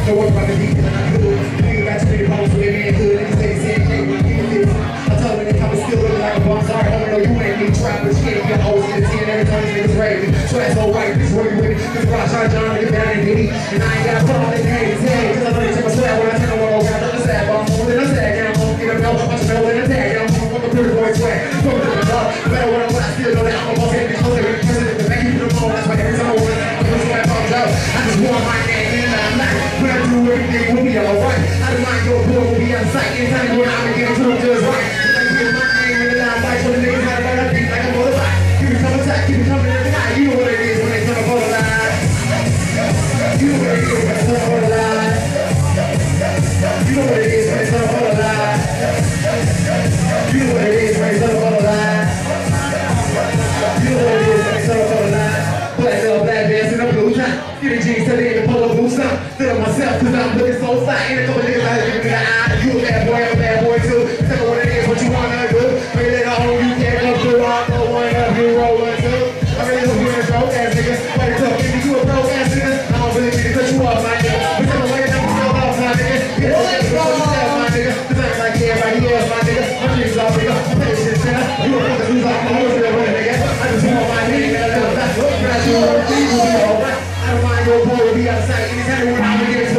Don't worry about the details and I could. Nigga got too many problems with their manhood. Niggas say the same thing when I get this. I told them they come and still looking like a bum. Sorry, homie, no, you ain't me trying, but you can't get hoes in the 10 every time these niggas raid me. So that's all right, bitch, working with me. Cause Rosh John, nigga down in Diddy. And I ain't got a problem in the hate to tell you. Cause I know they take my swag when I tell them I'm around the sad, but I'm more than a sad. And I'm gonna get a belt, bunch of belt in a tag. And I'm gonna fuck a pretty boy swag. Fuck with the dog. No matter what I'm I still know that I'm a boss. And it's close every person in the back. Keep it alone. That's why every time I want it, I'm gonna swag comes out. I just want my name and I'm not. When I do everything, we'll be alright. I don't mind your boy, we'll be on sight. Anytime when I'm again, to them just right. Like get my name in the line, fight for the niggas out of my beat like a motorbike. Keep it coming tight, keep it coming every night. You know what it is when they come up on the line. You know what it is when they come up on the line. You know what it is when they come up on the line. You know what it is when they come up on the line. You know what it is when they come up on the line. Black little black bands in a blue top. Get the jeans till they in the polo boots up. Feel myself cause I'm looking so fly. Ain't a couple niggas out here giving me the eye. You a bad boy, I'm a bad boy too. Tell me what it is, what you wanna do. Maybe later on you can't come through. I'll go one up, you roll one too. I really hope you're a broke ass nigga. Wait a couple, maybe you a broke ass nigga. I don't really mean to cut you off, my nigga. But tell me why you never feel off, my nigga. Get the shit before you tell, my nigga. Cause I ain't like everybody else, my nigga. My niggas all nigga. I'm paying shit, nigga. You a fucking loser, I'm a loser, nigga. I just want my nigga, man. I don't mind your boy will be outside anytime when I'm against